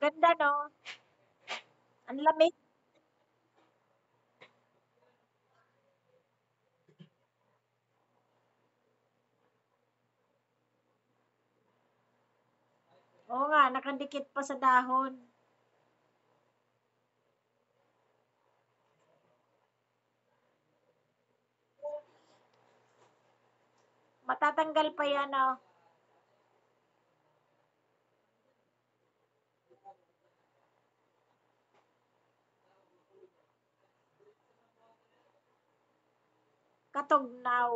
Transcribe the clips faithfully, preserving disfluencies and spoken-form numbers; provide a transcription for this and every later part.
Ganda, no? Ang lamig. Oo nga, nakadikit pa sa dahon. Matatanggal pa yan, oh. Katugnaw.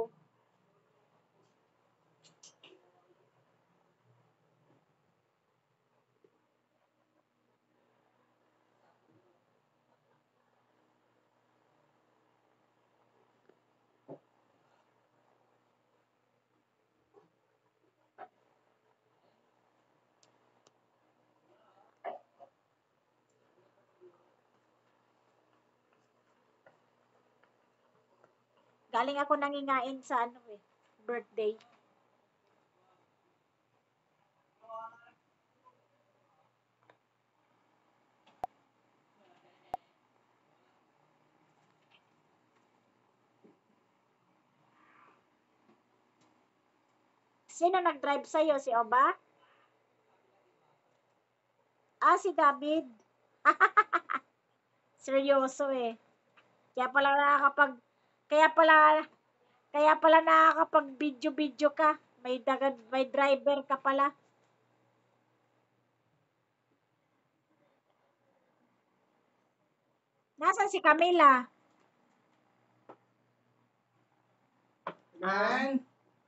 Galing ako nangingain sa ano eh, birthday. Sino nag-drive sa'yo? Si Oba? Ah, si David. Seryoso eh. Kaya pala nakakapag, kaya pala, kaya pala nakakapag video-video ka. May dagad, may driver ka pala. Nasaan si Camila? Man.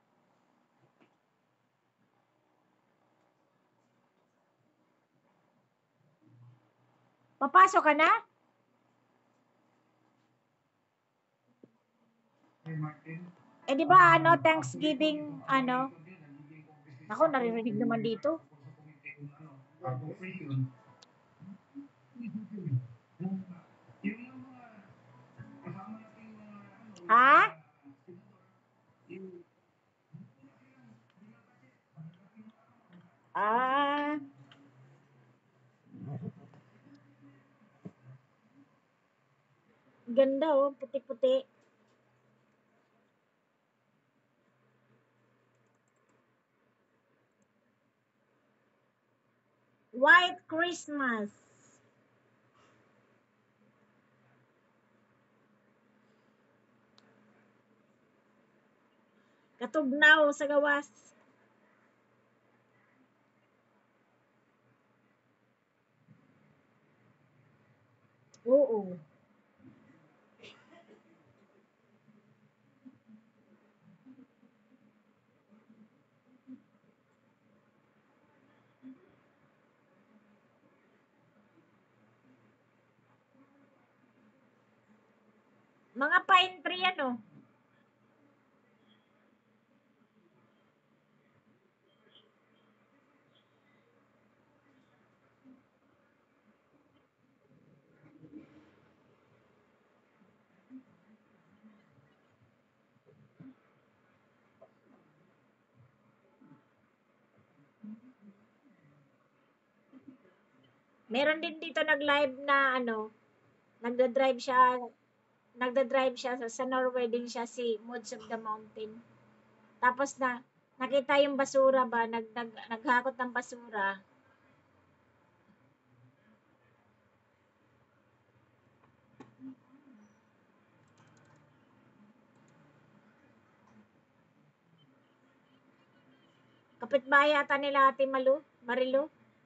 Papasok ka na? Eh di ba ano, Thanksgiving, ano? Ako, naririnig naman dito. Ha? Ah, ganda oh, puti-puti. White Christmas. Katugnaw sa gawas. Oo. Mga pine tree ano? Meron din dito nag-live na ano, nagda-drive siya, nagda-drive siya sa, sa Norway din siya si Moods of the Mountain. Tapos na nakita yung basura ba, nag, nag naghakot ng basura. Kapitbahay ata nila Ate Malu, Marilu.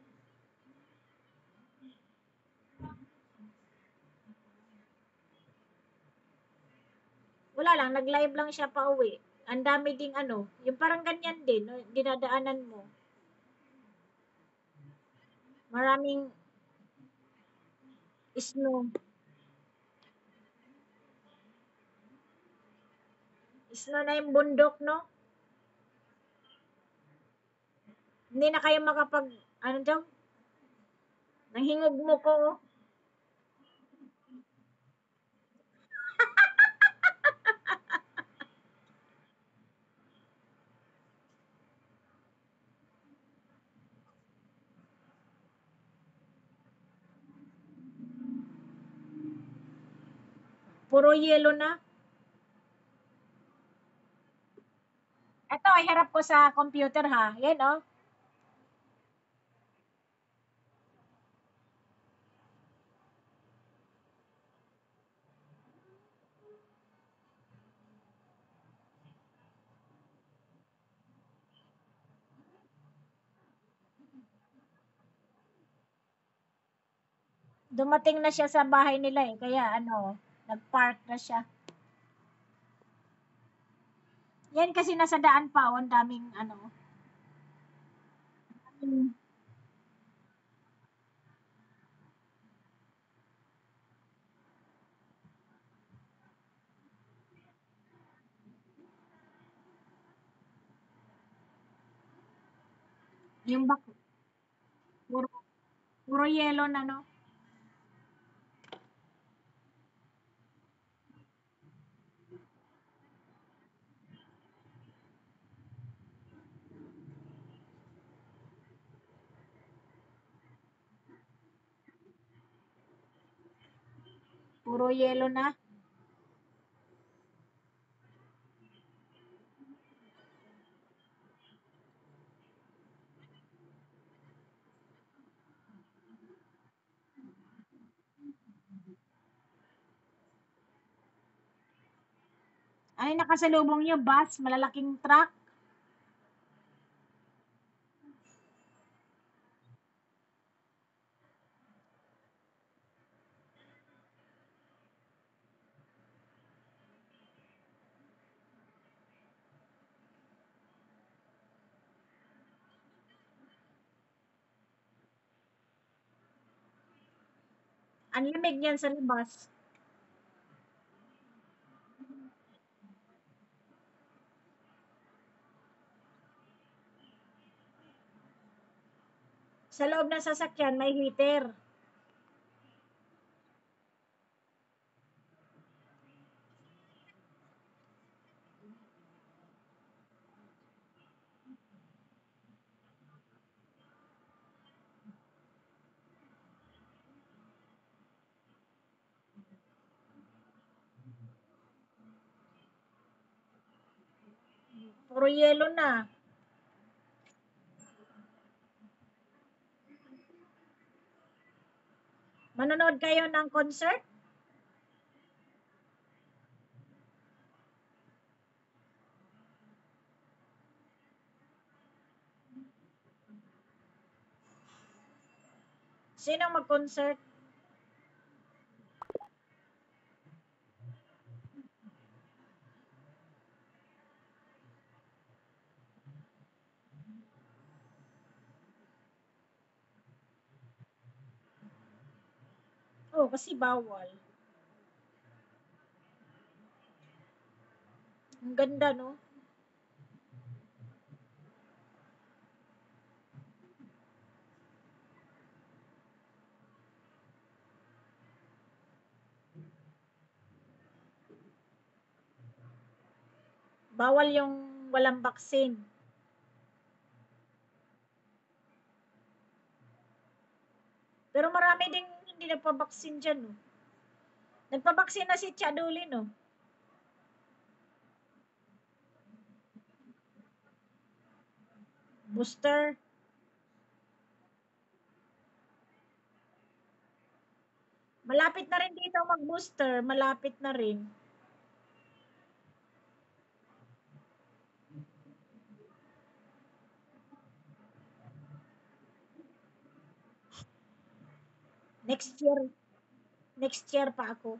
Wala lang, nag-live lang siya pa uwi. Ang dami ding ano, yung parang ganyan din, no, dinadaanan mo. Maraming snow. Snow na yung bundok, no? Hindi na kayo makapag, ano daw? Nanghingog mo ko. Oh. Puro yelo na. Ito, iharap ko sa computer ha. Yan oh. Dumating na siya sa bahay nila eh. Kaya ano, nag-park na siya. Yan kasi nasa daan pa, oh, ang daming ano. Hmm. Yung bak puro, puro yelo na no. Puro yelo na. Ay, nakasalubong niyo, bus, malalaking truck. Ang lamig niyan sa labas. Sa loob ng sasakyan, may heater. Puro yelo na. Manonood kayo ng concert? Sino mag-concert? Oh, kasi bawal. Ang ganda, no? Bawal yung walang vaccine. Pero marami ding hindi nagpa-vaccine dyan, no? Nagpa-vaccine na si Chaduli, no? Booster. Malapit na rin dito mag-booster. Malapit na rin. Next year. Next year pa ako.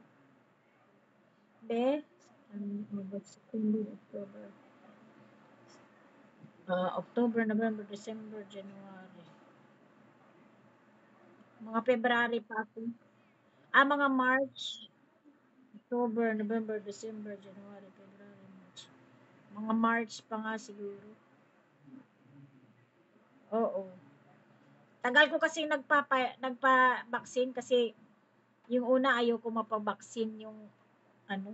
Be? Um, August, September, October. Uh, October, November, December, January. Mga February pa ako. Ah, mga March. October, November, December, January, February, March. Mga March pa nga siguro. Oo. Tagal ko kasi nagpapa nagpa-vaccine kasi yung una ayaw ko mapabaksin yung ano,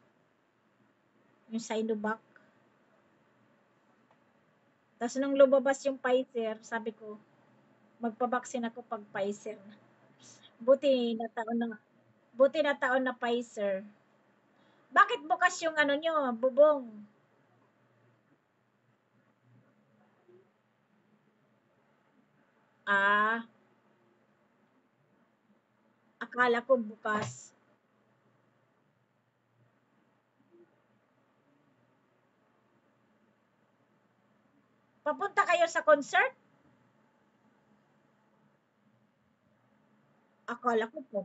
yung Sinovac. Tapos nung lumabas yung Pfizer, sabi ko, magpabaksin ako pag Pfizer. Buti na taon na, buti na taon na Pfizer. Bakit bukas yung ano nyo, bubong? Ah, akala ko bukas. Papunta kayo sa concert? Akala ko po.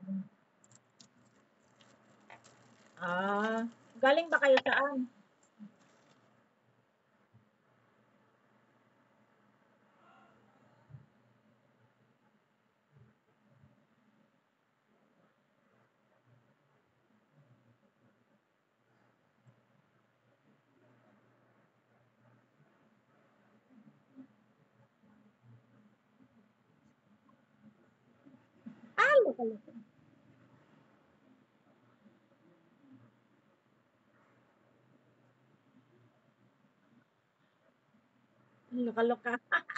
Ah, galing ba kayo saan? Ah, lokal. Loka-loka.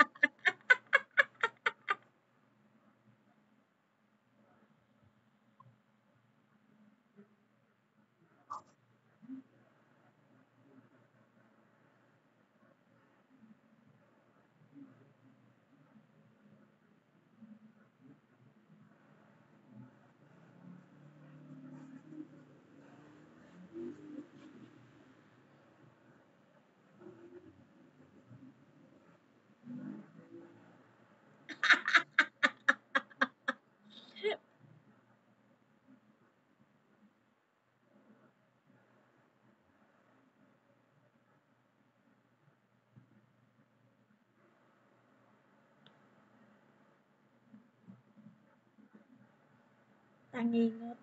Tangingot.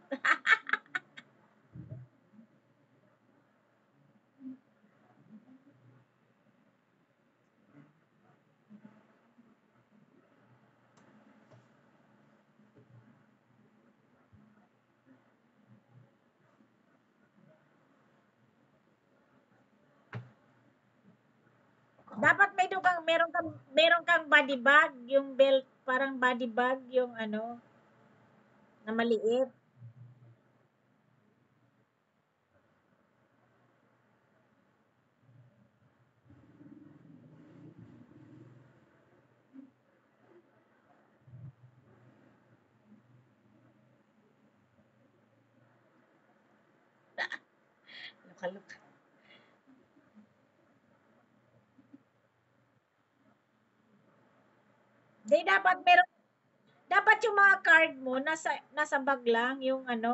Dapat may dugang meron kang meron kang body bag, yung belt parang body bag yung ano, na maliit. Loka-loka. Di dapat meron dapat yung mga card mo nasa nasa bag lang yung ano.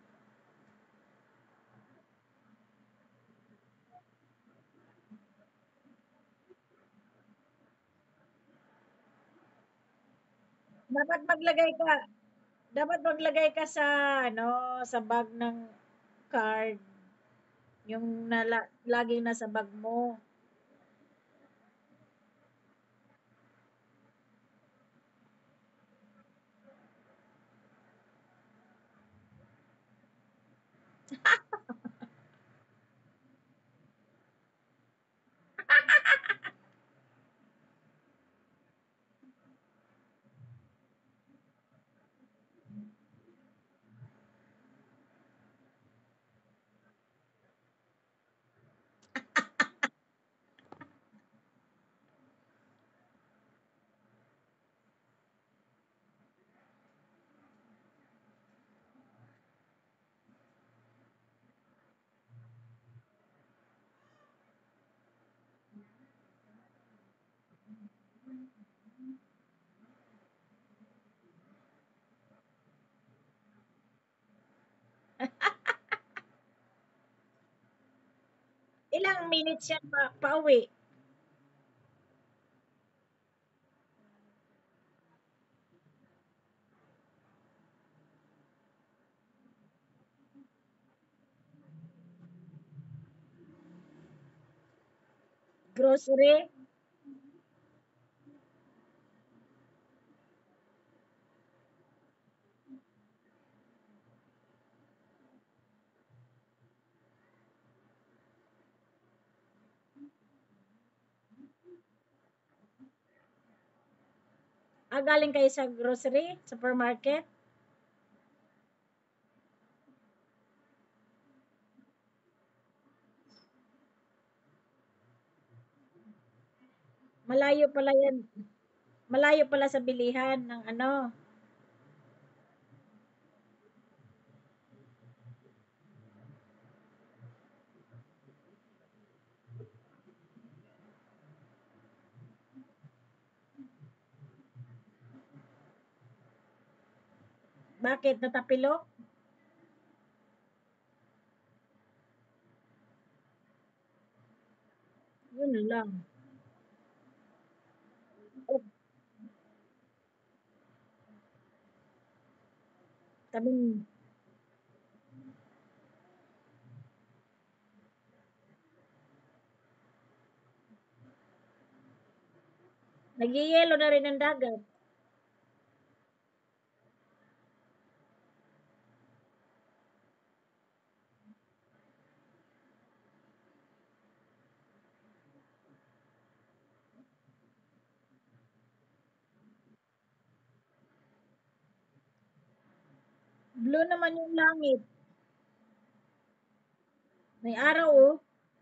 Dapat maglagay ka dapat maglagay ka sa ano, sa bag ng card, yung nala, laging nasa bag mo. Ilang minutes yan pa, pauwi? Grocery? Ah, galing kayo sa grocery, supermarket? Malayo pala yan. Malayo pala sa bilihan ng ano. Bakit natapilok? Yun lang. Oh, tabing nagyayelo na rin ang dagat. Blue naman yung langit. May araw oh.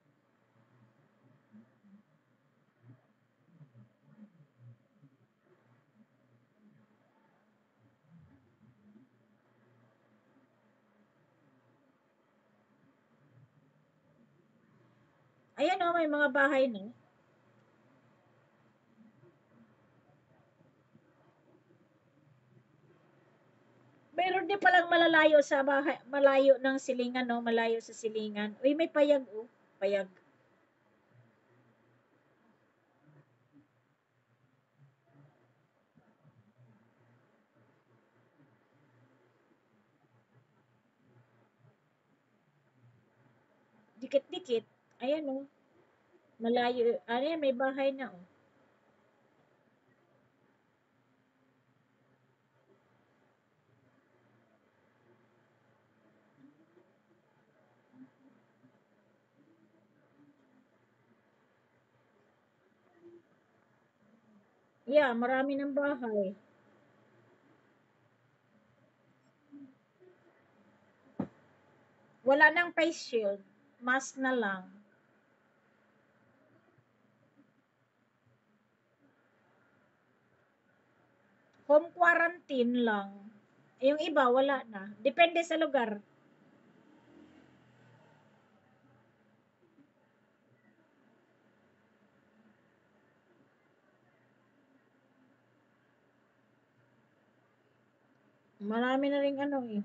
Ayan oh, may mga bahay na. Meron din palang malalayo sa bahay, malayo ng silingan, no? Malayo sa silingan. Uy, may payag, oh. Payag. Dikit-dikit. Ayan, oh. Malayo. Ayan, may bahay na, oh. Yeah, marami ng bahay. Wala nang face shield. Mask na lang. Home quarantine lang. Yung iba, wala na. Depende sa lugar. Marami na rin ano eh.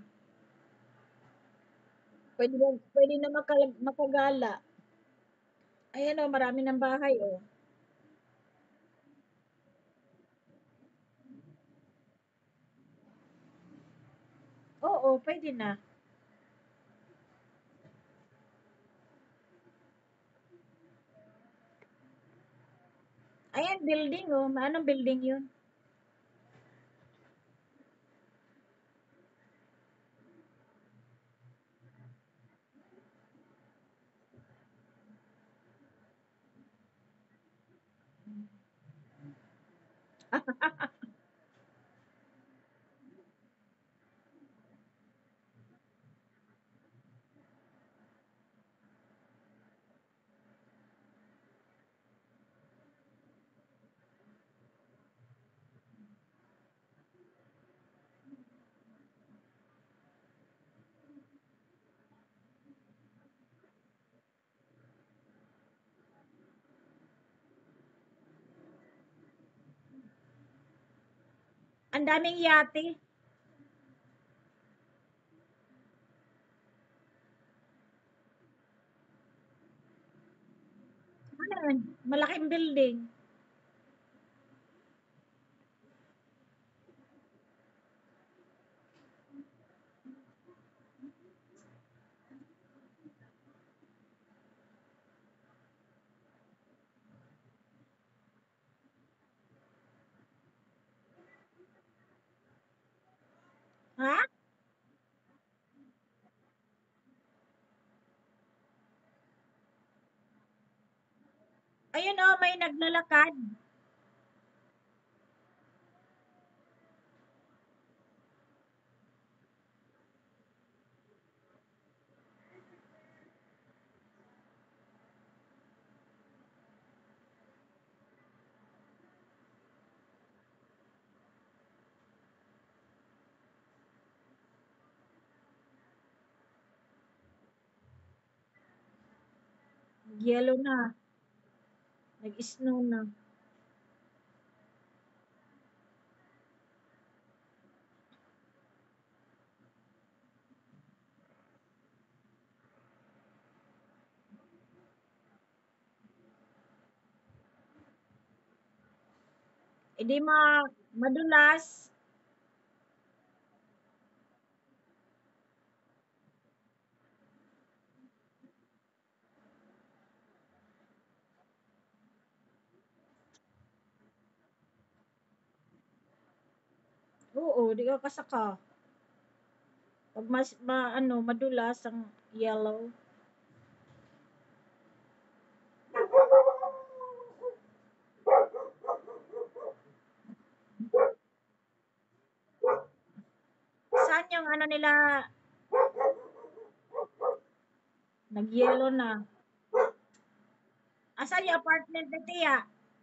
Pwede na, pwede na makal- makagala. Ayan oh, marami ng bahay oh. Oo, pwede na. Ayan, building oh. Anong building yun? Ang daming yate. Ano yun? Malaking building. Ha? Ayun oh, may naglalakad. Yellow na. Nag-snow na. E di ma madulas. Oo, di ka kasaka. Pag mas ma, ano, madulas ang yellow. Saan yung ano nila, nag-yellow na. Asan yung apartment ni Tia?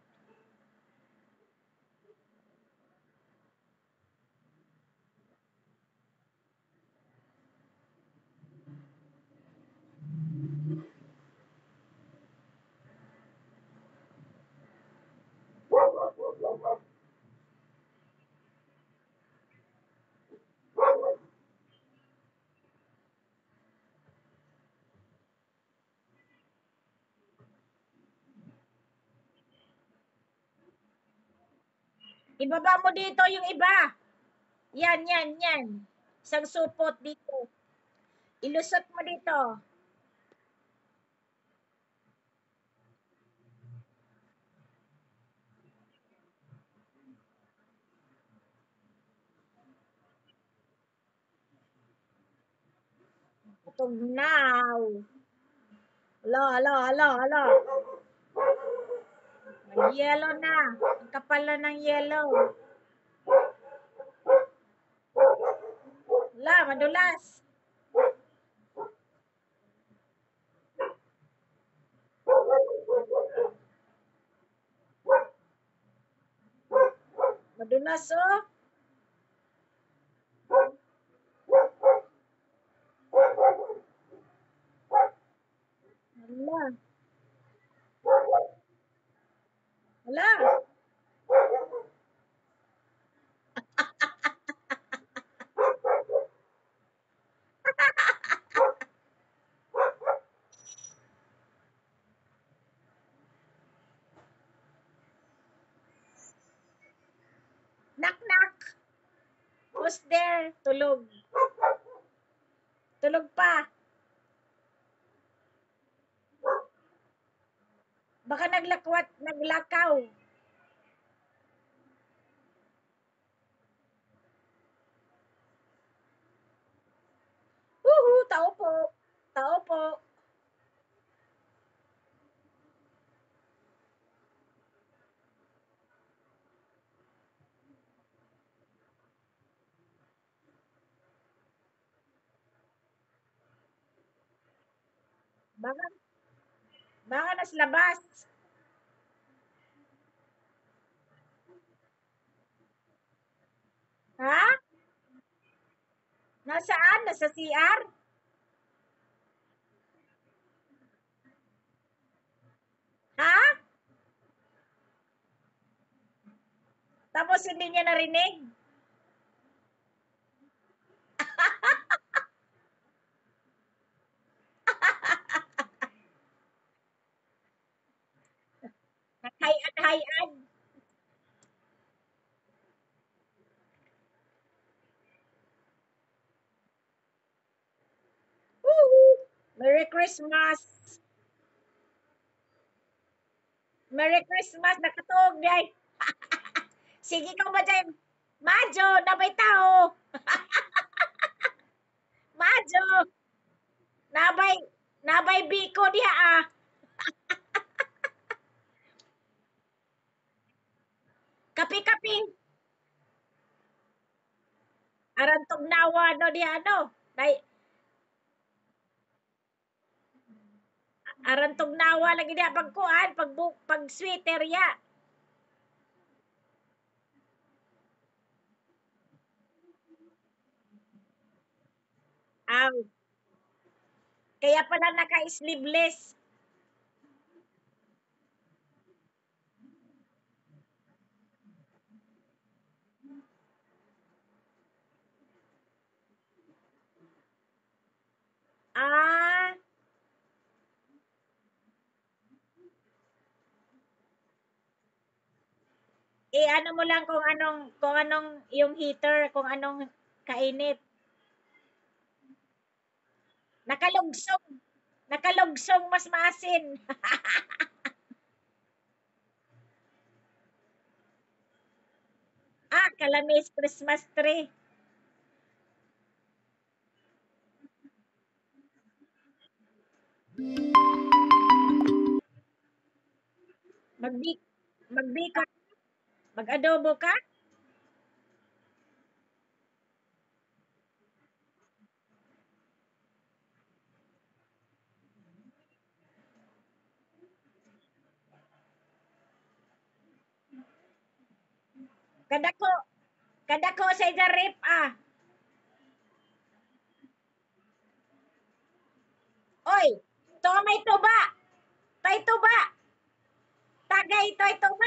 Ibaba mo dito yung iba. Yan, yan, yan. Isang supot dito. Ilusot mo dito. Tugnaw. Alo, alo, alo, alo. Nag-yellow na. Ang kapal na ng yellow. Wala, madulas. Madulas, oh. Wala. Wala. Knock, knock. Who's there? Tulog. Tulog pa. Baka naglakwat, naglakaw. Woohoo, tao po. Tao po. Baka, baka nas labas. Ha? Nasaan? Nasa C R? Ha? Tapos hindi niya narinig? Naghayan-hayan. Woohoo! Merry Christmas! Merry Christmas! Nakatuog day! Sige ka ba dyan? Madjo! Nabay tao! Madjo! Nabay! Nabay biko diha ah! Kapi-kapi! Arantog nawa no diha ano? Nay, arantog nawa lagi diha pagkuan, pag, pag sweater ya. Aw, kaya pala naka-sleeveless. i-ano mo lang kung anong kung anong yung heater, kung anong kainit. Nakalugsong, nakalugsong mas maasin. Ah, Kalamis Christmas tree. Magbi magbika, mag-adobo ka? Kadako, kadako sa idarip ah. Oy, to may tuba. Tay tuba. Tagay toy tuba.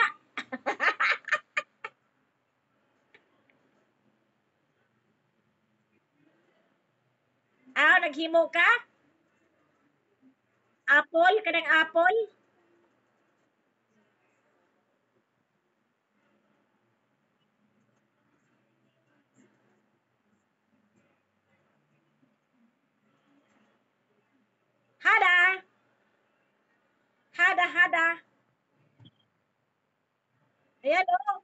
Ah, naghimo ka? Apple, kanang apple? Hada, hada, hada. Ayan oh.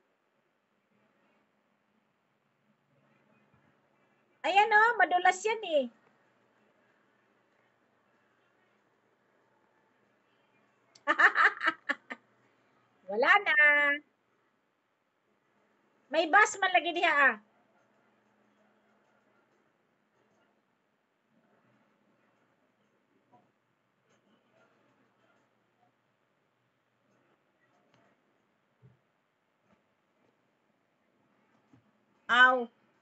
Ayan oh, madulas yan eh. Wala na. May bus man lagi diha ah. Aw.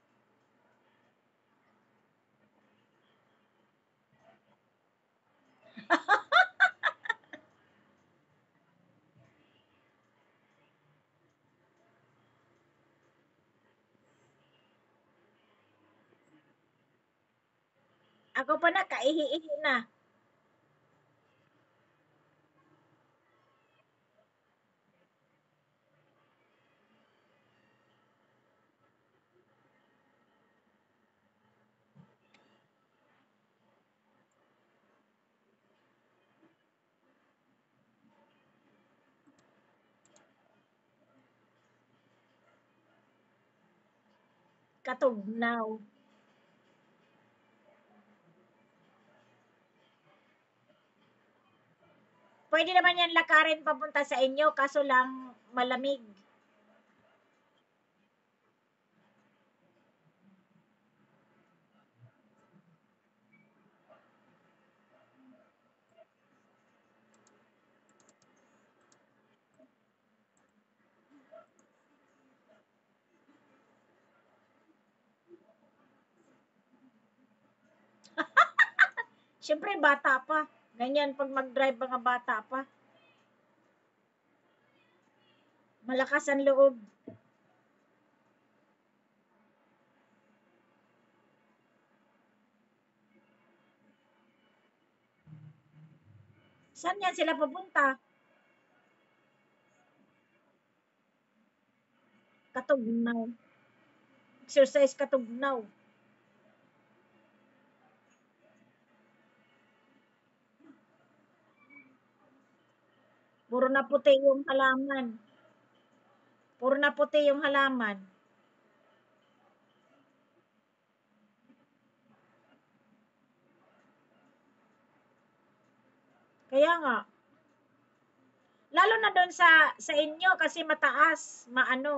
Ako pa na, kaihi-ihi na. Katugnaw. Pwede naman yan lakarin papunta sa inyo, kaso lang malamig. Siyempre, bata pa. Ganyan pag mag-drive mga bata pa. Malakas ang loob. Saan yan sila pupunta? Katugnaw. Exercise katugnaw. Puro na puti yung halaman. Puro na puti yung halaman. Kaya nga. Lalo na doon sa sa inyo kasi mataas, maano.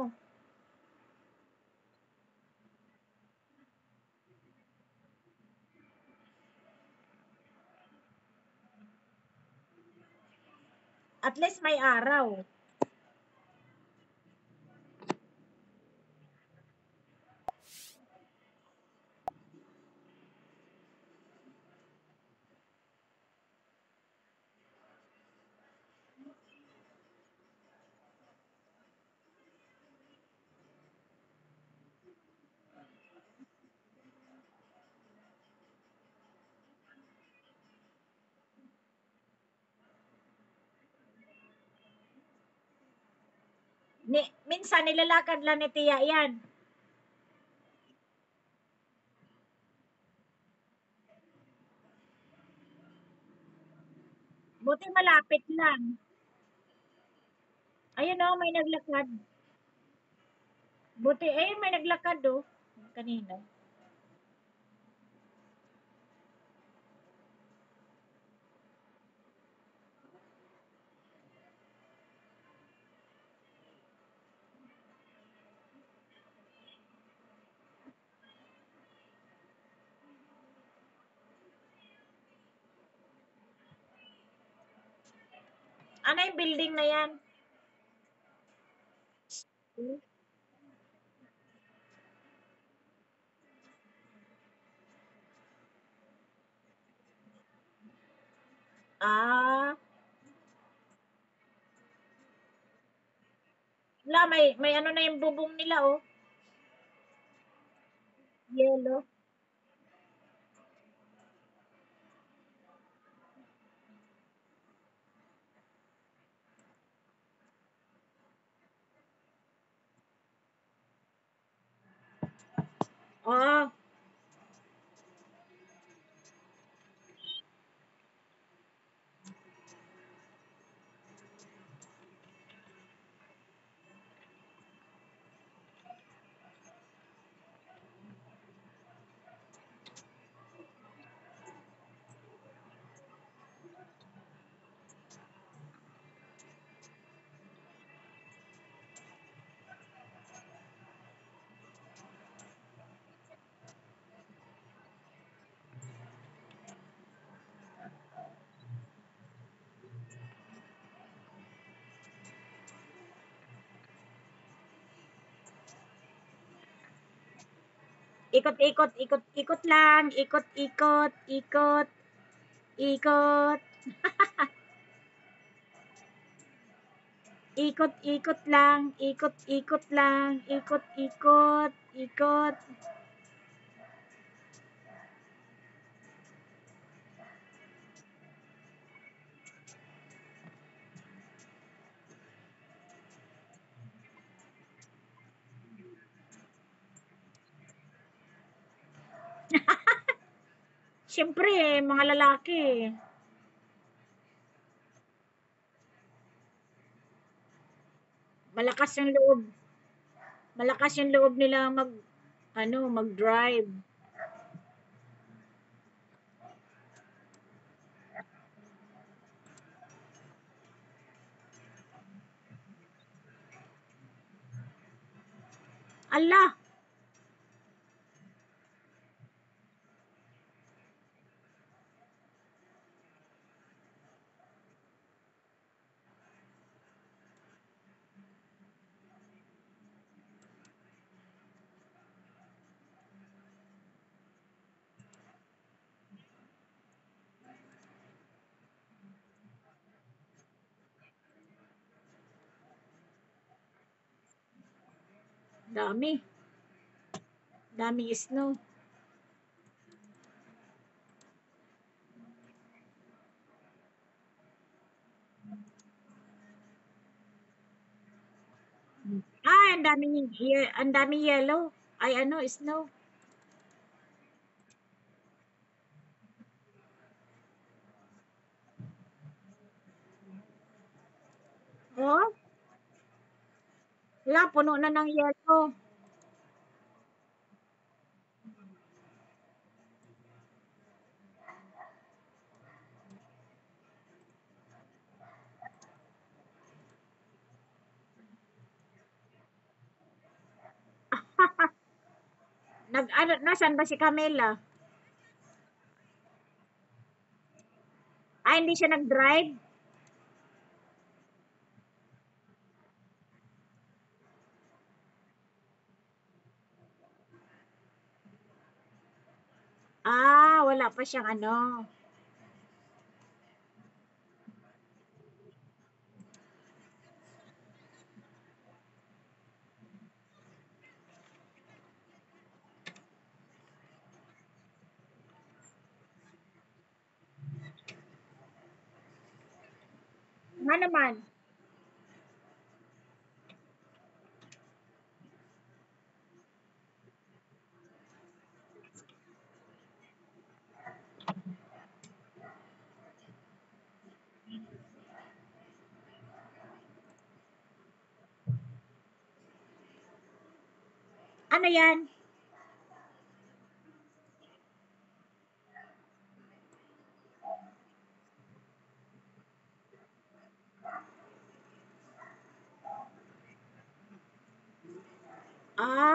At least may araw. Minsan nilalakad lang ni Tia yan. Buti malapit lang. Ayun oh, may naglakad. Buti, eh, may naglakad oh. Kanina. Ano yung building na yan? Ah, wala, may, may ano na yung bubong nila oh. Yellow. Oh, ikot-ikot, ikot-ikot lang, ikot-ikot, ikot, ikot, ikot-ikot lang, ikot-ikot lang, ikot-ikot, ikot. Siyempre, eh, mga lalaki. Malakas yung loob. Malakas yung loob nila mag, ano, mag-drive. Allah, dami. Daming snow. Ah, ang daming, ye- ang daming yellow. Ay, ano, snow. Oh, wala, puno na ng yellow. Nag, ano, nasan ba si Camila? Ah, hindi siya nag-drive? Ah, wala pa siyang ano. Nga naman. Ano yan? Ah,